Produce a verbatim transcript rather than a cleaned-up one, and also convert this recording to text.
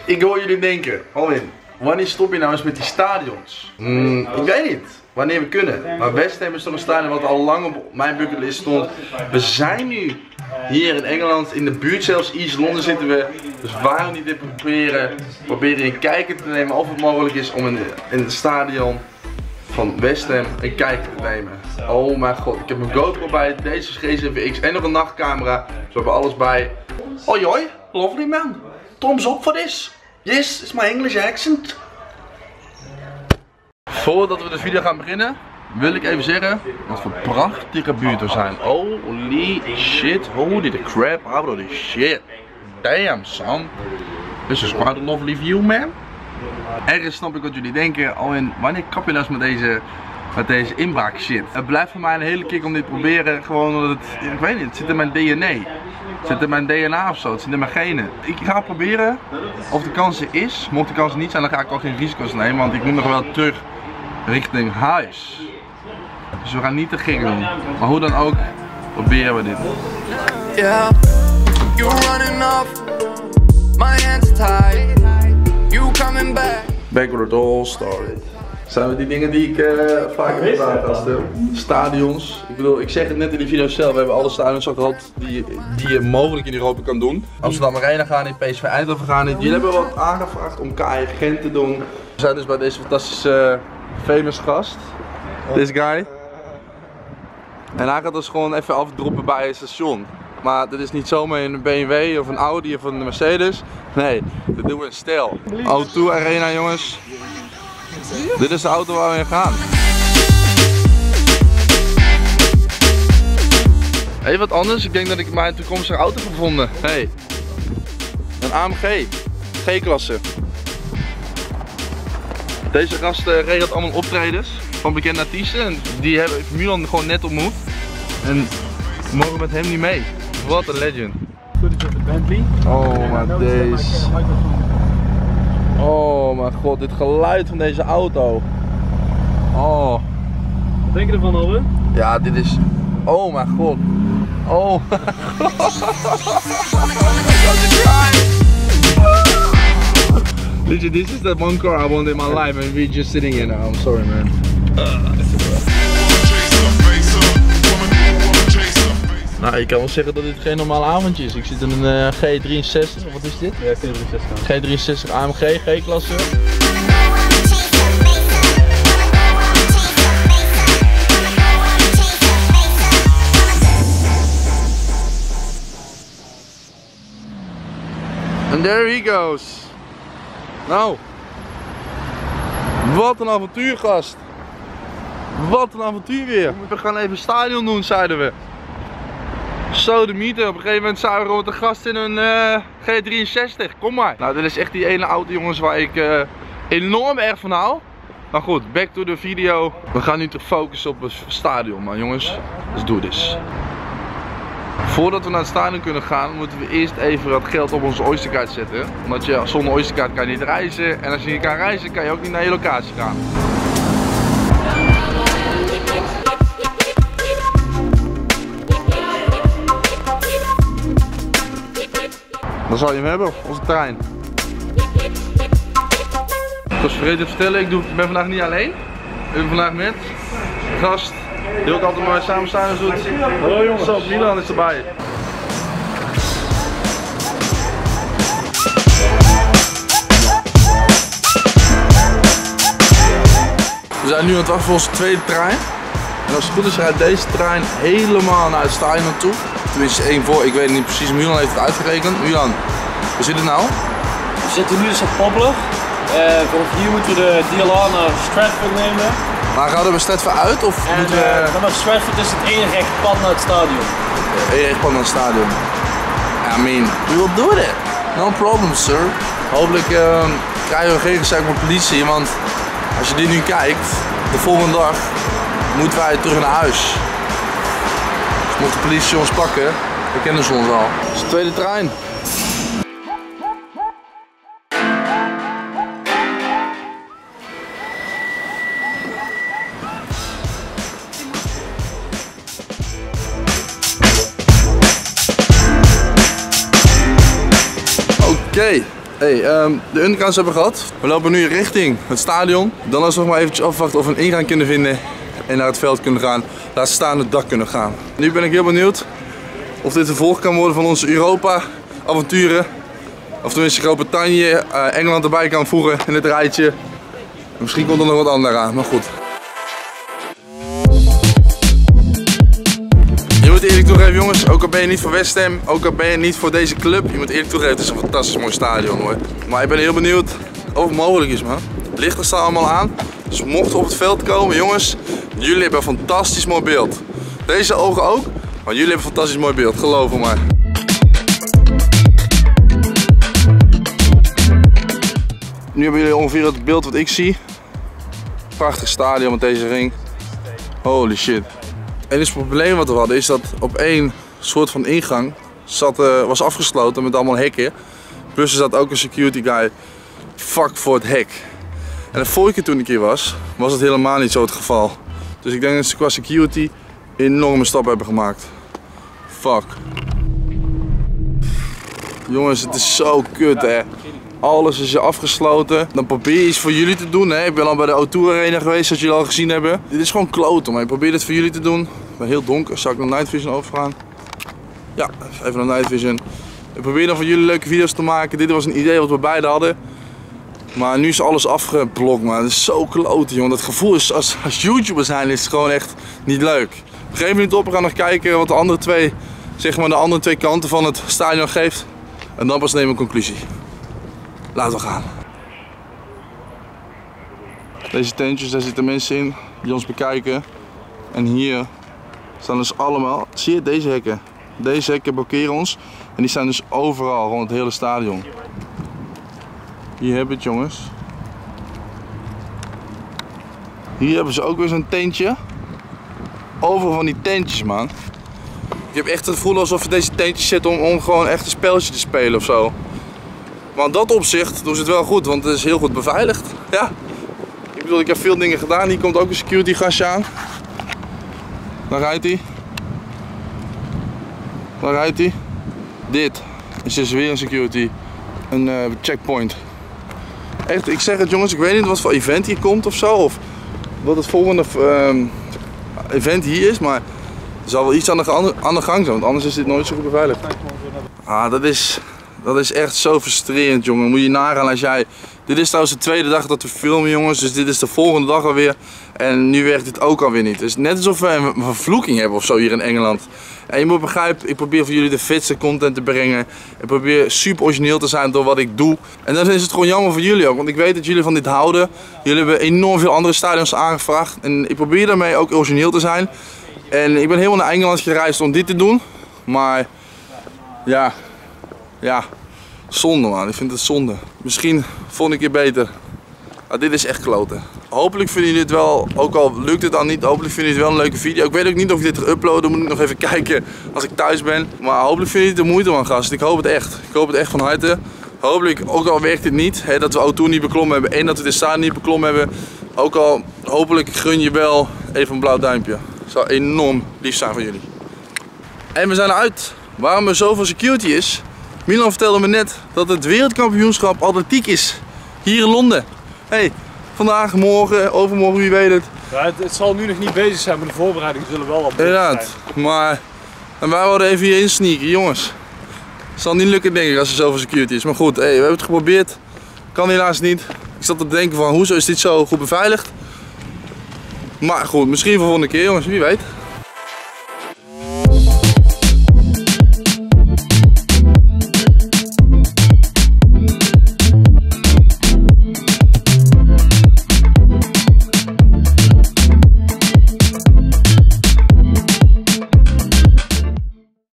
Ik hoor jullie denken, Alwin, wanneer stop je nou eens met die stadions? Mm, ik weet niet. Wanneer we kunnen. Maar West Ham is toch een stadion wat al lang op mijn bucketlist stond. We zijn nu hier in Engeland, in de buurt zelfs, East London zitten we. Dus waarom niet dit proberen, proberen een kijker te nemen of het mogelijk is om in, in het stadion van West Ham een kijker te nemen. Oh mijn god, ik heb een GoPro bij, deze is G zeven X en nog een nachtcamera. Dus we hebben alles bij. Hoi hoi, lovely man. Thumbs up for this. Yes, it's my English accent. Voordat we de video gaan beginnen, wil ik even zeggen wat voor prachtige buurt we zijn. Holy shit, holy the crap, holy shit. Damn son. This is quite a lovely view man. Ergens snap ik wat jullie denken, Alwin, wanneer kap je nou eens met deze, met deze inbraak shit? Het blijft voor mij een hele kick om dit te proberen, gewoon omdat het, ik weet niet, het zit in mijn D N A. Het zit in mijn D N A of zo, het zit in mijn genen. Ik ga proberen of de kans er is. Mocht de kans er niet zijn, dan ga ik ook geen risico's nemen, want ik moet nog wel terug richting huis. Dus we gaan niet te gek doen. Maar hoe dan ook, proberen we dit. Yeah, you running off, my hands tied, you coming back. Back where it all started. Zijn we die dingen die ik uh, vaak heb gedaan, gasten? Stadions. Ik bedoel, ik zeg het net in de video zelf, we hebben alle stadions al gehad die, die je mogelijk in Europa kan doen. Amsterdam Arena gaan niet, P S V Eindhoven gaan niet. Jullie hebben wat aangevraagd om K I Gent te doen. We zijn dus bij deze fantastische uh, famous gast. This guy. En hij gaat dus gewoon even afdroppen bij het station. Maar dit is niet zomaar in een B M W of een Audi of een Mercedes. Nee, dit doen we in stijl. O twee Arena jongens. Dit is de auto waar we in gaan. Even wat anders, ik denk dat ik mijn toekomstige auto heb gevonden. Hey, een A M G, G-klasse. Deze gast uh, regelt allemaal optredens van bekende artiesten. En die hebben Milan gewoon net ontmoet. En we mogen met hem niet mee. Wat een legend. Oh, maar deze. Oh mijn god, dit geluid van deze auto. Oh. Wat denk je ervan, Alwin? Ja, dit is... Oh mijn god. Oh mijn god. This is the one car I want in my life and we're just sitting here now. I'm sorry man. Uh, Nou, je kan wel zeggen dat dit geen normaal avondje is. Ik zit in een uh, G drieënzestig, wat is dit? Ja, G drieënzestig. G drieënzestig A M G, G-klasse. And there he goes. Nou, wat een avontuur gast. Wat een avontuur weer. We gaan even stadion doen, zeiden we. Zo de mythe, op een gegeven moment zijn we gewoon te gast in een uh, G drieënzestig, kom maar. Nou, dit is echt die ene auto jongens waar ik uh, enorm erg van hou. Maar goed, back to the video. We gaan nu terug focussen op het stadion, maar jongens, let's do this. Voordat we naar het stadion kunnen gaan, moeten we eerst even wat geld op onze Oysterkaart zetten. Omdat je zonder Oysterkaart kan je niet reizen. En als je niet kan reizen, kan je ook niet naar je locatie gaan. Dan zal je hem hebben, onze trein. Ik was vergeten te vertellen, ik, doe, ik ben vandaag niet alleen. Ik ben vandaag met een gast die ook altijd maar samen staan doet. Hallo jongens. Zo, Milan is erbij. We zijn nu aan het wachten voor onze tweede trein. En als het goed is rijdt deze trein helemaal naar het stadion naartoe. Tenminste één voor, ik weet het niet precies, Milan heeft het uitgerekend. Milan, hoe zit het nou? We zitten nu dus op Poplar. Uh, vanaf hier moeten we de D L R naar Stratford nemen. Maar gaan we er bij Stratford uit of en, moeten we... Uh, vanaf Stratford is het één recht pad naar het stadion. Eén recht pad naar het stadion. I mean, we will do that. No problem sir. Hopelijk uh, krijgen we geen gezeik met politie, want als je dit nu kijkt, de volgende dag moeten wij terug naar huis. Dus mocht de politie ons pakken, dan kennen ze ons al. Dat is de tweede trein. Oké, okay. Hey, um, de undergrounds hebben we gehad. We lopen nu richting het stadion. Dan is nog maar eventjes afwachten of we een ingang kunnen vinden en naar het veld kunnen gaan. Laat staan het dak kunnen gaan. Nu ben ik heel benieuwd of dit de volg kan worden van onze Europa-avonturen. Of tenminste Groot-Brittannië, uh, Engeland erbij kan voegen in het rijtje. Misschien komt er nog wat anders aan, maar goed. Je moet eerlijk toegeven jongens, ook al ben je niet voor West Ham, ook al ben je niet voor deze club, je moet eerlijk toegeven, het is een fantastisch mooi stadion hoor. Maar ik ben heel benieuwd of het mogelijk is man. Het lichten staan allemaal aan, dus mochten we op het veld komen jongens, jullie hebben een fantastisch mooi beeld. Deze ogen ook, maar jullie hebben een fantastisch mooi beeld, geloof me maar. Nu hebben jullie ongeveer het beeld wat ik zie. Prachtig stadion met deze ring. Holy shit. En dus het probleem wat we hadden is dat op één soort van ingang zat, uh, was afgesloten met allemaal hekken. Plus er zat ook een security guy vlak voor het hek. En de vorige keer toen ik hier was, was het helemaal niet zo het geval. Dus ik denk dat ze qua security enorme stappen hebben gemaakt. Fuck. Jongens, het is zo kut hè. Alles is afgesloten. Dan probeer je iets voor jullie te doen. Hè. Ik ben al bij de O twee Arena geweest, zoals jullie al gezien hebben. Dit is gewoon kloten, maar ik probeer dit voor jullie te doen. Ik ben heel donker. Zal ik naar Night Vision overgaan? Ja, even naar Night Vision. Ik probeer dan voor jullie leuke video's te maken. Dit was een idee wat we beide hadden. Maar nu is alles afgeblokt, man. Het is zo kloten, jongen. Dat gevoel is, als, als YouTuber zijn, is het gewoon echt niet leuk. Geef me niet op, we gaan nog kijken wat de andere twee, zeg maar de andere twee kanten van het stadion geeft. En dan pas nemen we een conclusie. Laten we gaan. Deze tentjes, daar zitten mensen in die ons bekijken. En hier staan dus allemaal, zie je deze hekken? Deze hekken blokkeren ons. En die staan dus overal rond het hele stadion. Hier hebben we het jongens. Hier hebben ze ook weer zo'n tentje. Overal van die tentjes man. Ik heb echt het gevoel alsof je deze tentjes zit om, om gewoon echt een spelletje te spelen of zo. Maar in dat opzicht doen ze het wel goed, want het is heel goed beveiligd. Ja. Ik bedoel, ik heb veel dingen gedaan. Hier komt ook een security gastje aan. Daar rijdt hij. Daar rijdt hij. Dit is dus weer een security. Een uh, checkpoint. Echt, ik zeg het jongens, ik weet niet wat voor event hier komt of zo. Of wat het volgende uh, event hier is, maar er zal wel iets aan de, aan de gang zijn, want anders is dit nooit zo goed beveiligd. Ah, dat is... Dat is echt zo frustrerend jongen, moet je nagaan als jij... Dit is trouwens de tweede dag dat we filmen jongens, dus dit is de volgende dag alweer. En nu werkt dit ook alweer niet. Het is net alsof we een vervloeking hebben of zo hier in Engeland. En je moet begrijpen, ik probeer voor jullie de vetste content te brengen. Ik probeer super origineel te zijn door wat ik doe. En dan is het gewoon jammer voor jullie ook, want ik weet dat jullie van dit houden. Jullie hebben enorm veel andere stadions aangevraagd. En ik probeer daarmee ook origineel te zijn. En ik ben helemaal naar Engeland gereisd om dit te doen. Maar ja... Ja, zonde man, ik vind het zonde. Misschien volgende keer beter. Maar dit is echt kloten. Hopelijk vinden jullie het wel, ook al lukt het dan niet, hopelijk vinden jullie het wel een leuke video. Ik weet ook niet of ik dit ga uploaden, moet ik nog even kijken als ik thuis ben. Maar hopelijk vinden jullie het de moeite man gast, ik hoop het echt. Ik hoop het echt van harte. Hopelijk, ook al werkt dit niet, hè, dat we O twee niet beklommen hebben en dat we de stadion niet beklommen hebben. Ook al, hopelijk gun je wel even een blauw duimpje. Het zou enorm lief zijn van jullie. En we zijn eruit. Waarom er zoveel security is? Milan vertelde me net dat het wereldkampioenschap atletiek is. Hier in Londen. Hey, vandaag, morgen, overmorgen, wie weet het. Ja, het, het zal nu nog niet bezig zijn, maar de voorbereidingen zullen wel al bezig zijn. Inderdaad, maar en wij wilden even hier insneaken, jongens. Het zal niet lukken denk ik als er zoveel security is. Maar goed, hey, we hebben het geprobeerd. Kan helaas niet. Ik zat te denken van, hoezo is dit zo goed beveiligd? Maar goed, misschien voor de volgende keer jongens, wie weet.